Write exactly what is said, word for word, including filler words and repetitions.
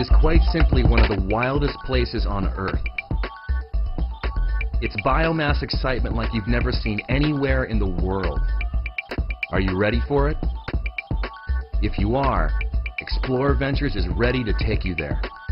is quite simply one of the wildest places on Earth. It's biomass excitement like you've never seen anywhere in the world. Are you ready for it? If you are, Explorer Ventures is ready to take you there.